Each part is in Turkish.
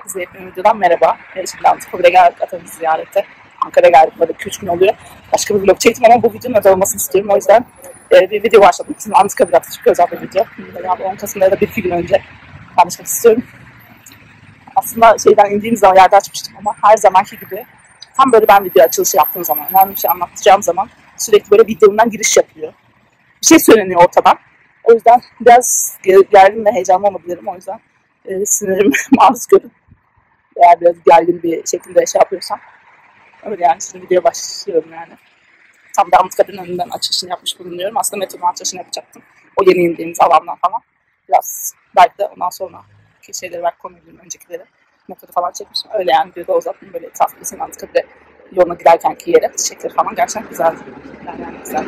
Herkese yepyeni videodan merhaba. Şimdi Anıtkabir'e geldik, atamızı ziyarete. Ankara'ya geldik, böyle 2-3 gün oluyor. Başka bir vlog çektim ama bu videonun özel olmasını istiyorum. O yüzden bir video başladım. Şimdi Anıtkabir'e atışık özel bir video. Yani 10 Kasım'da da 1-2 gün önce paylaşmak istiyorum. Aslında şeyden indiğimiz zaman yerde açmıştım ama her zamanki gibi tam böyle ben video açılışı yaptığım zaman, önemli bir şey anlatacağım zaman sürekli böyle videomdan giriş yapılıyor. Bir şey söyleniyor ortadan. O yüzden biraz gergin ve heyecanlı olabilirim. O yüzden sinirimi maruz görün. Eğer biraz gergin bir şekilde şey yapıyorsam. Öyle yani şimdi videoya başlıyorum yani. Tam da Anıtkabir'in önünden açılışını yapmış bulunuyorum. Aslında metronun açılışını yapacaktım. O yeni indiğimiz alandan falan. Biraz belki de ondan sonra şeyleri belki koyabilirim, öncekileri. Metroda falan çekmişim. Öyle yani videoda uzattım böyle etrafındasın Anıtkabir'e yoluna giderkenki yere. Çiçekleri falan gerçekten güzeldi. Yani güzel.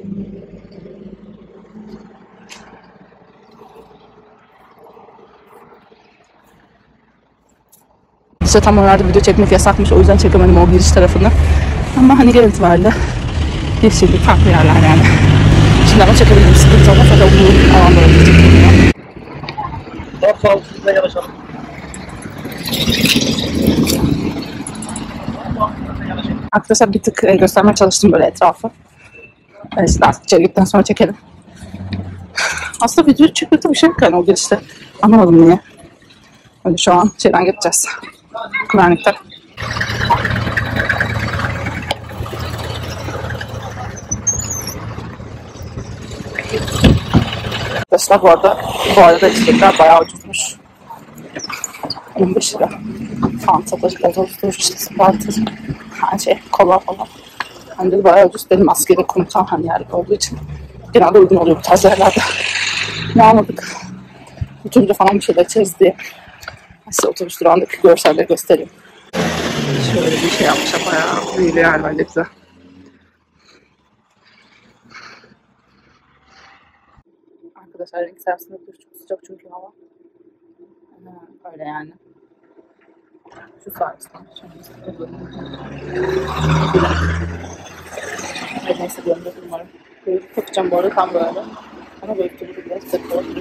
İşte tam oralarda video çekmek yasakmış, o yüzden çekemedim o giriş tarafını. Ama hani genel itibariyle yeşillik, farklı yerler yani. Şimdi ama çekebilirim, sıkıntı olmaz. Zaten bu alanda da çekebilirim. Daha sağlıksız ve yavaş alın. Arkadaşlar bir tık göstermeye çalıştım böyle etrafı. Şimdi artık içeri gittikten sonra çekelim. Aslında video çekmekte bir şey yok yani o girişte. Anlamadım niye. Öyle şu an şeyden geçeceğiz. Güvenlikten. Arkadaşlar bu arada içecekler bayağı ucuzmuş. 15 lira. Fanta, gazoz, Sprite, her şey, kola falan. Hem de bayağı ucuz. Benim askeri komutan hani yerlik olduğu için genelde uygun oluyor bu tarz yerlerde. Ne almadık? Oturunca falan bir şeyler içeriz diye. Size otobüs durağındaki görselleri göstereyim. Şöyle bir şey yapmışlar, bayağı büyülü yerler güzel. Arkadaşlar renk servisinde çok sıcak çünkü hava. Öyle yani. Şu servisten. Neyse görünür umarım. Böyle takacağım bu arada tam böyle. Ama böyle türlü biraz sıkı olur.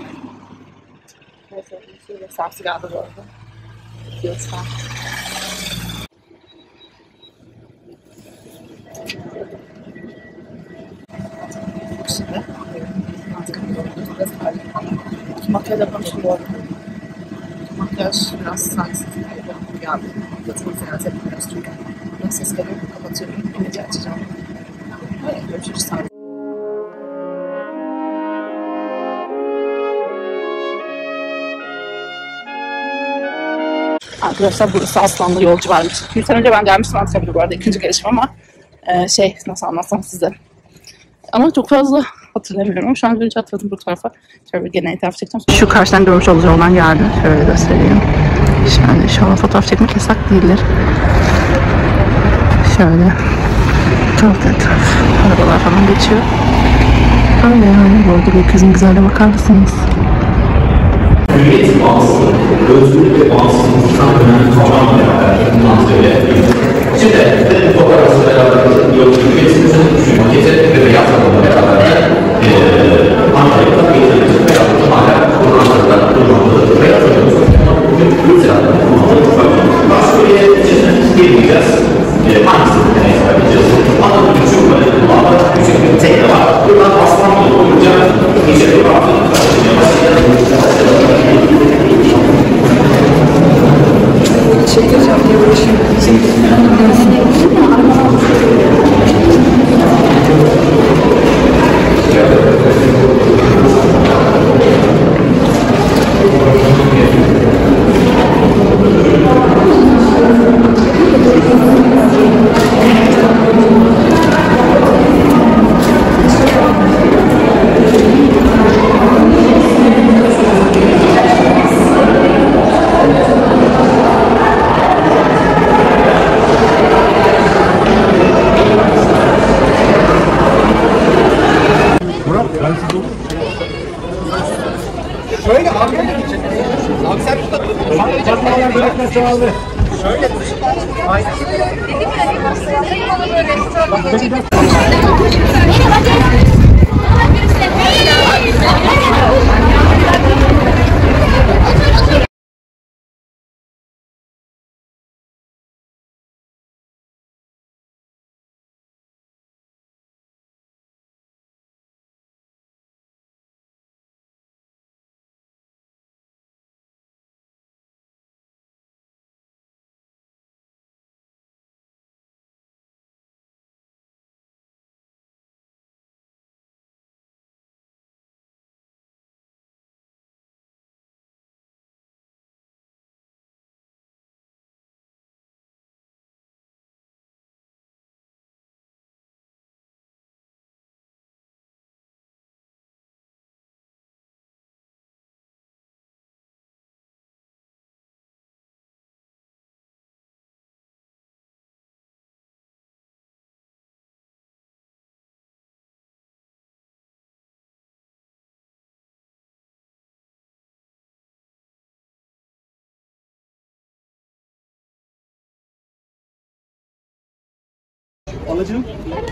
Neyse şöyle servisi geldi bu arada. Gidiyoruz tam. Şimdi biraz makyaj yapmışım bu arada. Makyaj biraz sansız geldi. Yatımı ziyaret etmiyoruz çünkü. Ben ses geliyor, kapatıyorum. İyice açacağım. Böyle görüşürüz sadece. Arkadaşlar burası Aslanlı Yolcu varmış. 2 sene önce ben gelmiştim Anıtkabir'e bu arada. 2. gelişim ama nasıl anlatsam size. Ama çok fazla hatırlamıyorum ama şu an görünce hatırladım bu tarafa. Şöyle bir genel etraf çekeceğim. Şu karşıdan görmüş olacağı olan yerde şöyle göstereyim. Şöyle şu an fotoğraf çekmek yasak değildir. Şöyle etraf arabalar falan geçiyor. Öyle yani bu arada bir kızın güzelliğe bakar mısınız? Hürriyet bağımsızlığı, özgürlük ve bağımsızlıktan önemli kavramlar bundan söyleyeyim. Şimdi bu fotoğrafı beraber hürriyetimizin şu maketi ve beyaz adamla beraber Ankara'da eğitimimizin beyaz adamı hala kullanmadılar, kullanmadılar. Beyaz adamımız bugün Hürriyet adamı kullanmadılar. Başvuruyet için girmeyeceğiz. Hangisini deneyse yapacağız. Anadolu için böyle kullanmadılar. Küçük bir tekne var. Buradan Aslan yolu boyunca geçelim. Çekeceğim diye uğraşıyorum. Şöyle arkaya geçecek. Abi sen tut. Parmağlar börekler çoğaldı. Şöyle. Aynen. Alıcım.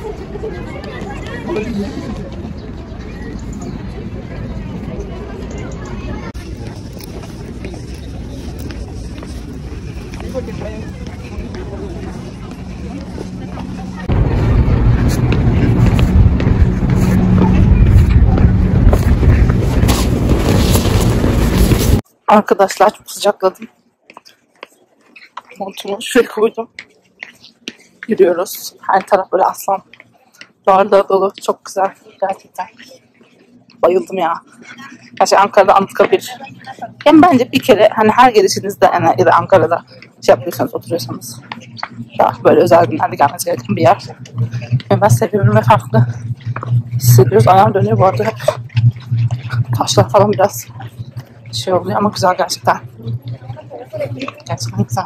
Arkadaşlar çok sıcakladım. Montumu şöyle koydum. Yürüyoruz. Her taraf böyle aslan. Doğarda dolu. Çok güzel. Gerçekten. Bayıldım ya. Gerçi Ankara'da Anıtkabir. Yani bence bir kere hani her gelişinizde yani ya da Ankara'da şey yapıyorsanız oturuyorsanız ya böyle özel günlerde gelmeniz gereken bir yer. Yani ben seviyorum ve farklı hissediyoruz. Ayağım dönüyor bu arada hep. Taşlar falan biraz şey oluyor ama güzel gerçekten. Gerçekten güzel.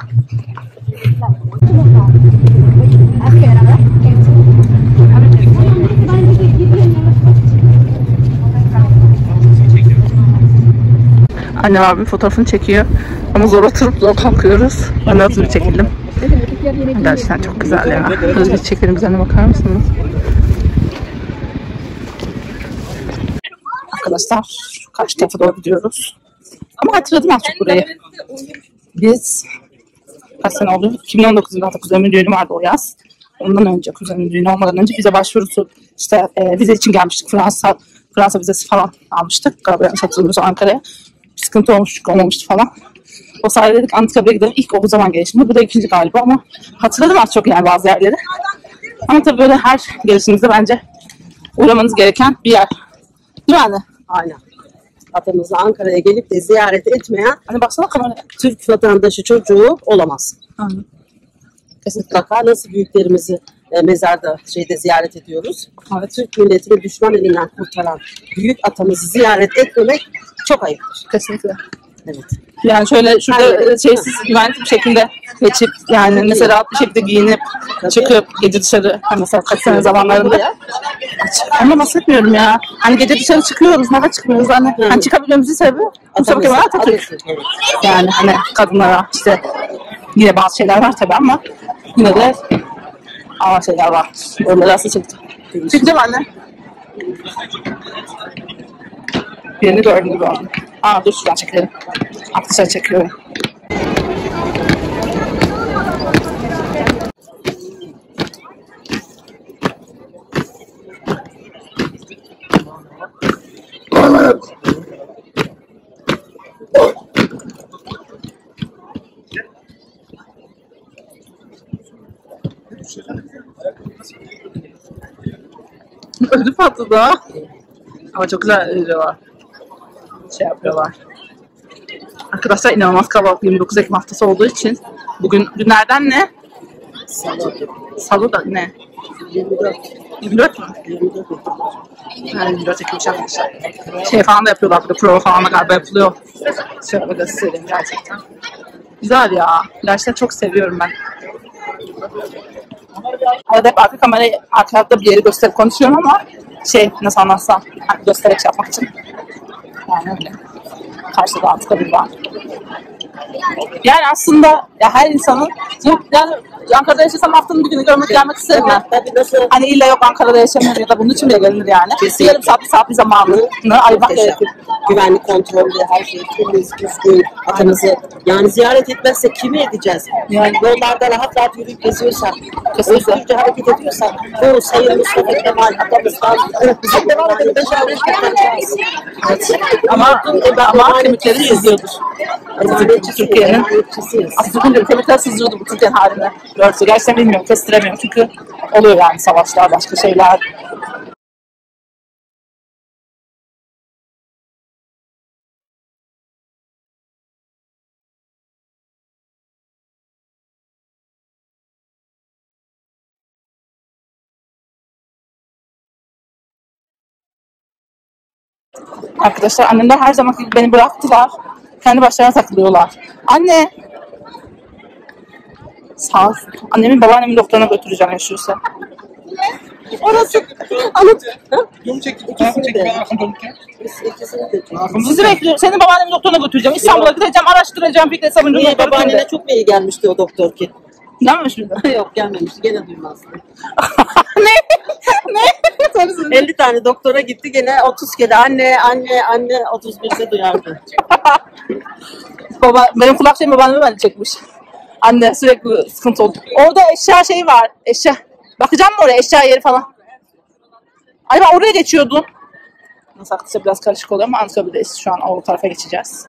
Annem abim fotoğrafını çekiyor ama zor oturup zor kalkıyoruz. Ben de hızlı bir çekildim. Gerçekten çok güzel ya. Hızlı bir çekelim, güzelliğine bakar mısınız? Arkadaşlar şu karşı tarafa doğru gidiyoruz. Ama hatırladım artık burayı. Biz kaç sene oldu? 2019'da hatta kuzenimin düğünü vardı o yaz. Ondan önce kuzenimin düğünü olmadan önce vize başvurusu işte vize için gelmiştik. Fransa vizesi falan almıştık. Galiba yanlış hatırlamıyorsam Ankara'ya. Sıkıntı olmamıştı falan. O sayede dedik Anıtkabir'e gidelim. İlk o zaman gelişimde. Bu da ikinci galiba ama hatırladım az çok yani bazı yerleri. Ama tabii böyle her gelişinizde bence uğramanız gereken bir yer. Değil mi anne? Aynen. Atamızı Ankara'ya gelip de ziyaret etmeyen Hani baksana kameraya. Türk vatandaşı çocuğu olamaz. Anladım. Mutlaka nasıl büyüklerimizi mezarda ziyaret ediyoruz. Evet. Türk milletini düşman elinden kurtaran büyük atamızı ziyaret etmemek çok ayıptır. Kesinlikle. Evet. Yani şöyle şurada şeysiz güvenli bir şekilde geçip yani mesela rahat bir şekilde giyinip çıkıp gece dışarı hani mesela kaç sene zamanlarında ama bahsetmiyorum ya. Hani gece dışarı çıkıyoruz, neden çıkmıyoruz hani çıkabilmemizin sebebi Mustafa Kemal Atatürk. Yani hani kadınlara işte yine bazı şeyler var tabii ama yine de ağır şeyler var. Onları asıl çıktı. Çıkacağım anne. Birini gördüm gibi oldu. Dur şuradan çekelim. Arkadaşlar çekiyorum. Ödü patladı ha. Ama çok güzel ödüyorlar. Şey yapıyorlar. Arkadaşlar inanılmaz kalabalık 29 Ekim haftası olduğu için bugün günlerden ne? Salı da ne? 24. 24 mü? 24. Yani 24 Ekim arkadaşlar. Şey falan da yapıyorlar burada prova falan da galiba yapılıyor. Şöyle göstereyim gerçekten. Güzel ya. Gerçekten çok seviyorum ben. Arada hep arka kamerayı arkada bir yeri gösterip konuşuyorum ama nasıl anlatsam hani göstererek şey yapmak için. Yani öyle. Karşıda Anıtkabir var. Yani aslında ya her insanın yani Ankara'da yaşasam haftanın bir günü görmek gelmek isterim ben. Hani illa yok Ankara'da yaşamıyor ya da bunun için bile gelinir yani. Bir yarım saat bir zamanını ayırmak gerekir. Güvenlik kontrolü, her şey temiz, düzgün, atamızı yani ziyaret etmezsek kimi edeceğiz? Yani yollarda rahat yürüyüp geziyorsak, özgürce hareket ediyorsak, bu Sayın Mustafa Kemal atamızdan bizim devam edip ama kemikleri sızlıyordur. Türkiye'nin aslında kemikler sızlıyordu bu Türkiye'nin haline. Gerçekten bilmiyorum, kestiremiyorum çünkü oluyor yani savaşlar, başka şeyler. Arkadaşlar annemler her zaman gibi beni bıraktılar. Kendi başlarına takılıyorlar. Anne! Sağ ol. Annemin babaannemin doktoruna götüreceğim yaşıyorsa. orası anıt. İkisini de. Sizi bekliyorum. Senin babaannemin doktoruna götüreceğim. İstanbul'a gideceğim, araştıracağım. Fikret Sabuncu'nun doktoru Babaannene çok iyi gelmişti o doktor ki. Gelmemiş miydi? Yok gelmemiş. Gene duymazdı. Ne? Ne? 50 tane doktora gitti gene 30 kere anne 31'de duyardı. Baba, benim kulak şeyimi babaanneme ben çekmiş. Anne sürekli sıkıntı oldu. Orada eşya şeyi var. Eşya. Bakacağım mı oraya eşya yeri falan? Ay ben oraya geçiyordum. Nasıl haklıysa biraz karışık oluyor ama Anıtkabir'deyiz. Şu an o tarafa geçeceğiz.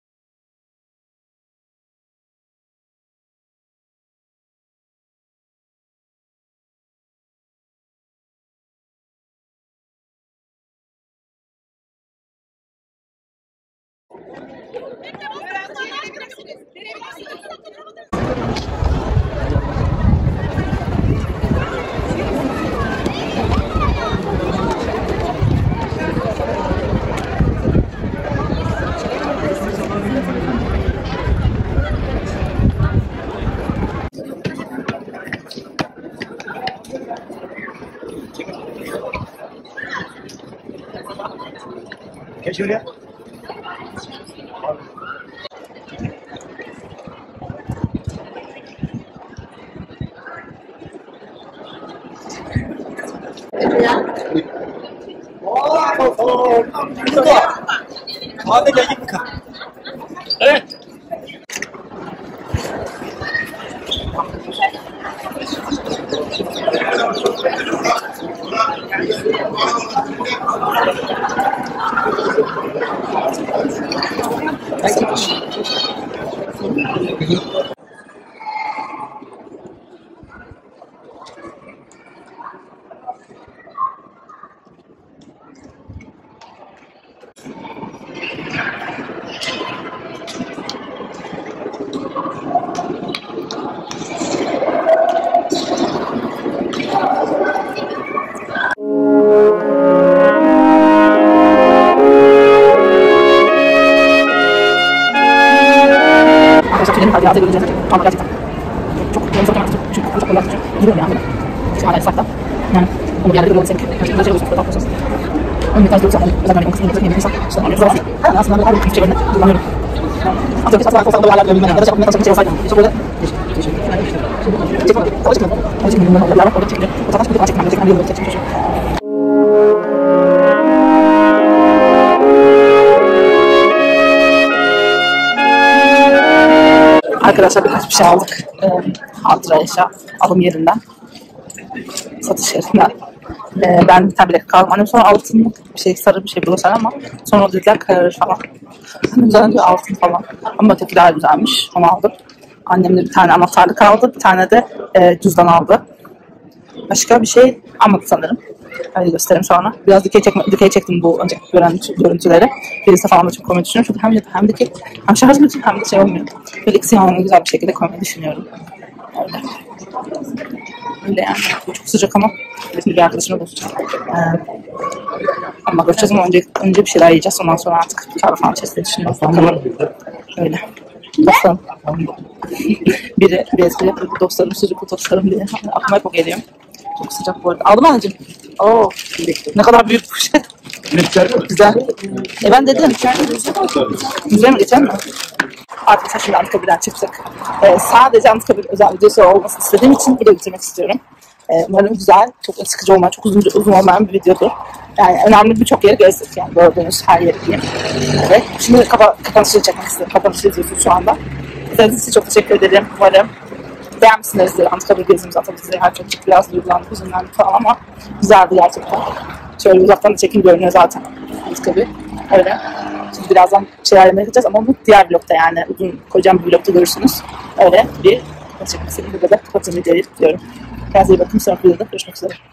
Geç şuraya. Hadi gel git bakalım. Evet. Hayata göreceğiz. Ama gerçekten çok yanımıza oturmak istiyorum. Çünkü çok kolay tutuyor. Gidiyorum yani. Şu hala sak da. Yani onu bir yerde de bulamadık. Karşımda da şey olursa da olursa. Onun bir tanesi yoksa özel örneğin kısmını getirip yemeğini sak. İşte anlıyoruz var. Yani aslında her bir şeylerine kullanıyorum. Atıyorum ki satın alsak da yerler görülmeden ya da yapmaya çalışan bir şey olsaydı. İşte böyle çekmem. Savaş çıkmadı. Savaş çıkmadı. Bundan orada orada çekiliyor. O zaman bir de çekmem. Çekmem diye böyle çekmiş. Arkadaşlar birkaç bir şey aldık. Hatıra eşya alım yerinden. Satış yerinden. Ben bir tane bilek aldım. Annem sonra altınlık bir şey, sarı bir şey bulursan ama sonra dediler kararır falan. Güzel bir altın falan. Ama öteki daha güzelmiş. Onu aldım. Annem de bir tane anahtarlık aldı. Bir tane de cüzdan aldı. Başka bir şey almadı sanırım. Hadi göstereyim sonra. Biraz dikey çektim bu önceki görüntüleri. Birisi falan da çok koymayı düşünüyorum. Çünkü hem dikey hem şarj için hem de şey olmuyor. Böyle ikisi yanına güzel bir şekilde koymayı düşünüyorum. Öyle. Öyle yani. Bu çok sıcak ama bir arkadaşımla buluşacağım. Ama göreceğiz ama önce bir şeyler yiyeceğiz. Ondan sonra artık kahve falan içeceğiz diye düşünüyorum. Bakalım. Öyle. Bakalım. Biri dostlarım, sucuklu dostlarım diye aklıma hep o geliyor. Çok sıcak bu arada. Aldım anneciğim. Oo. Ne kadar büyük bir şey. Güzel. Ben dedim. Güzel mi geçen mi? Arkadaşlar şimdi Anıtkabir'den çıktık. Sadece Anıtkabir özel videosu olmasını istediğim için video bitirmek istiyorum. Umarım güzel, çok sıkıcı olmayan, çok uzun olmayan bir videodur. Yani önemli birçok yeri gezdik yani gördüğünüz her yeri diyeyim. Evet. Şimdi kapanışı çekmek istiyorum. Kapanışı izliyorsunuz şu anda. İzlediğiniz için çok teşekkür ederim. Umarım beğenmişsinizdir. Anıtkabir gezimiz tabii bize her çok biraz duygulandık, üzümlendik falan ama güzeldi gerçekten. Şöyle uzaktan da çekim görünüyor zaten Anıtkabir. Öyle. Şimdi birazdan şeyler yemeye gideceğiz ama bu diğer vlogda yani uzun kocaman bir vlogda görürsünüz. Öyle bir çekmek istediğim burada da kapatın videoyu diyorum. Kendinize iyi bakın. Sonraki videoda görüşmek üzere.